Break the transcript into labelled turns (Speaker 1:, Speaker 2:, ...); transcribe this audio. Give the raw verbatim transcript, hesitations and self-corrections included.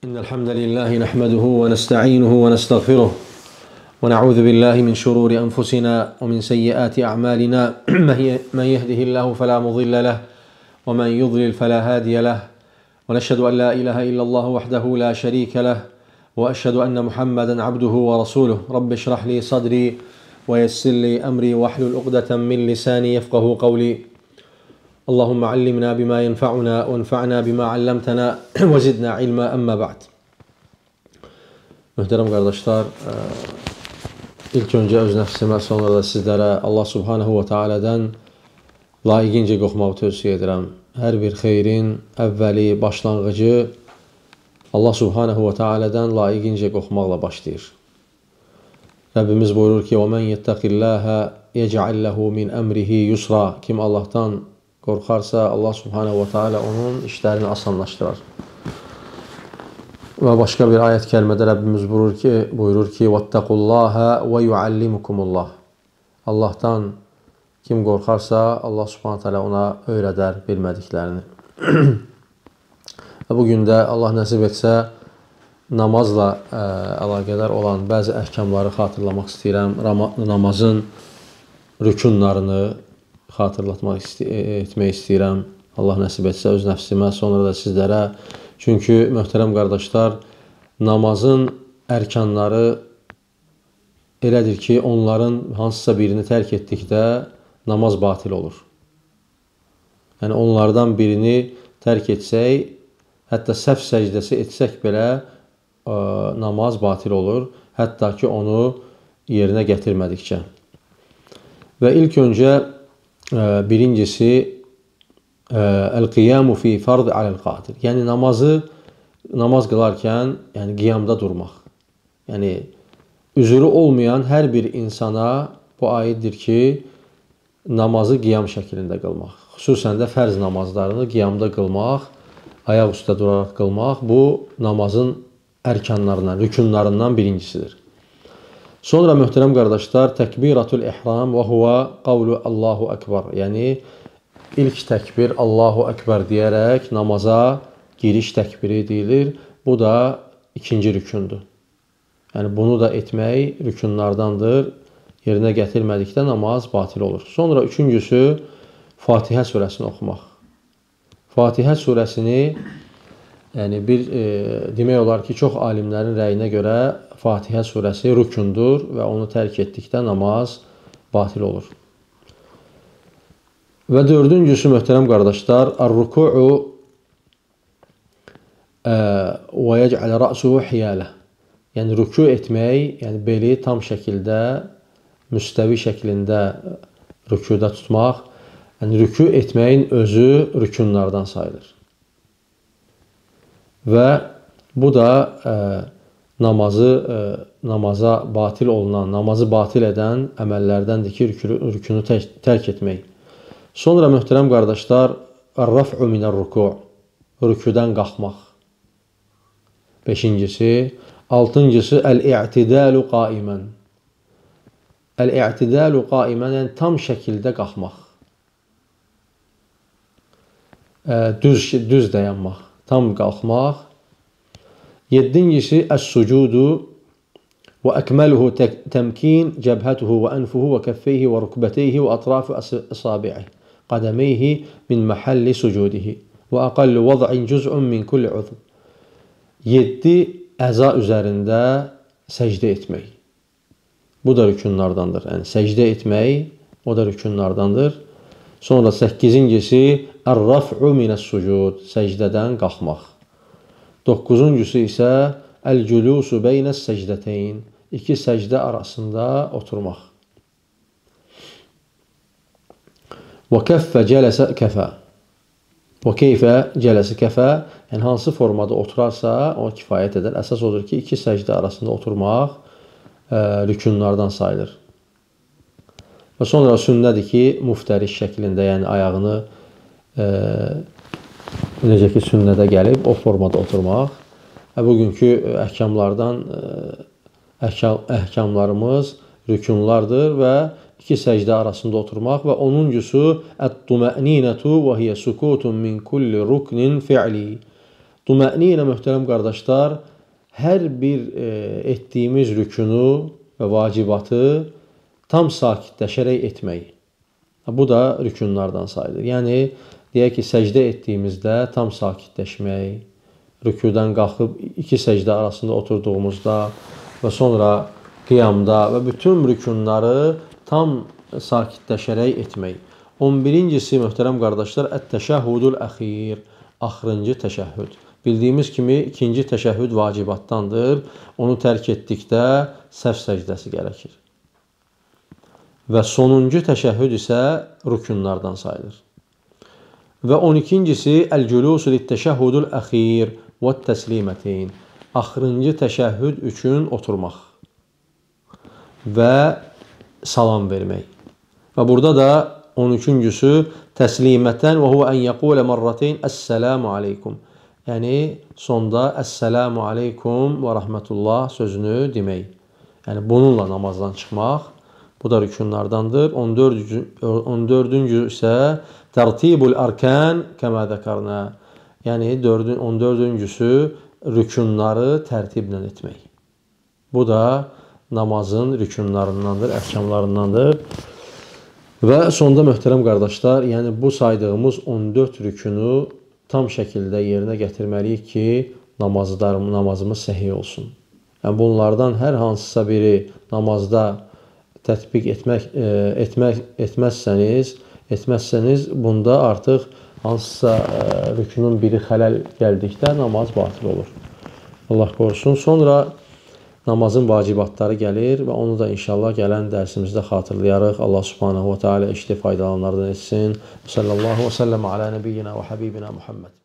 Speaker 1: إن الحمد لله نحمده ونستعينه ونستغفره ونعوذ بالله من شرور أنفسنا ومن سيئات أعمالنا من يهده الله فلا مضل له ومن يضلل فلا هادي له ونشهد أن لا إله إلا الله وحده لا شريك له وأشهد أن محمدا عبده ورسوله رب اشرح لي صدري ويسر لي أمري واحلل عقدة من لساني يفقه قولي اللهم علمنا بما ينفعنا وانفعنا بما علمتنا وزدنا علما أما بعد. Möhtərəm qardaşlar, ilk öncə öz nəfsimə, sonra da sizlərə Allah Subhanahu wa Ta'alədən layiqincə qorxmağı tövsiyə edirəm. Hər bir xeyrin əvvəli, başlanğıcı Allah Subhanahu wa Ta'alədən layiqincə qorxmaqla başlayır. Rəbbimiz buyurur ki: وَمَنْ يَتَّقِ اللَّهَ يَجْعَلْ لَهُ مِنْ أَمْرِهِ يُسْرًا. Kim Allahdan qorxarsa, Allah Subhanahu wa Ta'ala onun işlərini asanlaşdırar. Və başqa bir ayət kəlmədə Rəbbimiz buyurur ki, buyurur ki: وَاتَّقُوا اللَّهَ وَيُعَلِّمُكُمُ اللَّهِ. Allahdan kim qorxarsa, Allah Subhanahu wa Ta'ala ona öyrədər bilmədiklərini. Və bugün də Allah nəsib etsə, namazla ə, əlaqədar olan bəzi əhkamları xatırlamaq istəyirəm. Namazın rükunlarını xatırlatmaq isti etmək istəyirəm. Allah nəsib etsə öz nəfsimə, sonra da sizlərə. Çünki möhtərəm qardaşlar, namazın ərkanları elədir ki, onların hansısa birini tərk etdikdə namaz batil olur. Yəni onlardan birini tərk etsək, hətta səhv səcdəsi etsək belə ə, namaz batil olur, hətta ki onu yerinə gətirmədikcə. Və ilk öncə ə, birincisi əl-qiyamu fi fard aləl-qadir. Yəni namazı namaz qılarkən, yəni qiyamda durmaq. Yəni üzrü olmayan hər bir insana bu aiddir ki, namazı qiyam şəklində qılmaq. Xüsusən də fərz namazlarını qiyamda qılmaq, ayaq üstə duraraq qılmaq bu namazın ərkanlarından, rükunlarından birincisidir. Sonra möhtərəm qardaşlar, təkbiratul ihram və huva qavlu Allahu Ekber. Yəni İlk təkbir Allahu Ekber deyərək namaza giriş təkbiri deyilir. Bu da ikinci rükundur. Yəni bunu da etmək rükunlardandır. Yerinə gətirmədikdə namaz batil olur. Sonra üçüncüsü Fatihə surəsini oxumaq. Fatihə surəsini yəni bir e, demək olar ki, çox alimlərin rəyinə görə Fatihə surəsi rükundur və onu tərk etdikdə namaz batil olur. Və dördüncüsü möhtərəm qardaşlar, ar-ruku'u və yec'al ra'suhu hiyalə. Yəni rüku etmək, yəni beli tam şəkildə, müstəvi şəklində rükuda tutmaq, yəni rüku etməyin özü rükunlardan sayılır. Və bu da ə, namazı ə, namaza batil olunan, namazı batil edən əməllərdəndir ki, rükunu tərk etmək. Sonra möhtərəm qardaşlar, ar-raf'u minər-ruku', rükudan qalxmaq. Beşincisi, altıncısı, əl-i'tidalu qaimən. Əl-i'tidalu qaimən, yəni tam şəkildə qalxmaq. Düz, düz dayanmaq, tam qalxmaq. Yeddincisi, əs-sucudu və əkməluhu təmkin cəbhətuhu və ənfuhu və kəffeyhi və rükbəteyhi və ətrafu əsabi'i. Qədəmeyhi min məhəlli sucudihi və əqallu vəz'in cüz'un min kulli uzv. Yeddi əza üzərində səcdə etmək. Bu da rükunlardandır. Yəni səcdə etmək, o da rükunlardandır. Sonra səkkizincisi, ər-raf'u minəs-sucud, səcdədən qalxmaq. Doqquzuncusu isə əl-culusu beynəs-səcdəteyn, iki səcdə arasında oturmaq. Və kəffə cələsə kəfə. Və keyfə cələsə kəfə. Yəni hansı formada oturarsa o kifayət edər. Əsas odur ki, iki səcdə arasında oturmaq ə, rükunlardan sayılır. Və sonra sünnədir ki, muftəriş şəklində, yəni ayağını ə, necə ki sünnədə gəlib, o formada oturmaq. Və bugünkü əhkamlardan əhkam, əhkamlarımız rükunlardır və iki səcdə arasında oturmaq və onuncusu ət-tuma'ninatu və hiyə sukutun min kulli ruknin fi'li. Tuma'ninə möhtərəm qardaşlar, hər bir e, etdiyimiz rükunu və vacibatı tam sakitləşərək etmək. Bu da rükunlardan sayılır. Yəni, deyək ki, səcdə etdiyimizdə tam sakitləşmək, rükudan qalxıb iki səcdə arasında oturduğumuzda və sonra qiyamda və bütün rükunları tam sakitləşərək etmək. on birincisi, möhtərəm qardaşlar, ət-təşəhhudul əxir, axırıncı təşəhhüd. Bildiyimiz kimi, ikinci təşəhhüd vacibatdandır. Onu tərk etdikdə səhv səcdəsi gərəkir. Və sonuncu təşəhhüd isə rükunlardan sayılır. Və on ikincisi, əl-culusu lit-təşəhhudul əxir və təslimətin. Axırıncı təşəhhüd üçün oturmaq və salam vermək. Və burada da on üçüncüsü təslimətən və huvə ən yəqulə marrateyn əssəlamu aleykum. Yəni, sonda əssəlamu aleykum və rəhmətullah sözünü demək. Yəni, bununla namazdan çıxmaq. Bu da rükunlardandır. on dördüncü isə tərtibul arkan kəmə zəkarna. Yəni, on dördüncüsü rükunları tərtiblə etmək. Bu da namazın rükunlarındandır, əhkamlarındandır. Və sonda möhtərəm qardaşlar, yəni bu saydığımız on dörd rükunu tam şəkildə yerinə gətirməliyik ki, namazımız səhih olsun. Yəni bunlardan hər hansısa biri namazda tətbiq etmək, etmək, etməzsəniz, etməzsəniz, bunda artıq hansısa rükunun biri xələl gəldikdə namaz batıl olur. Allah qorusun. Sonra namazın vacibatları gəlir və onu da inşallah gələn dərsimizdə xatırlayarıq. Allah subhanahu wa ta'ala işli faydalanlardan etsin. Sallallahu və səlləm alə nəbiyyina və habibina Muhammed.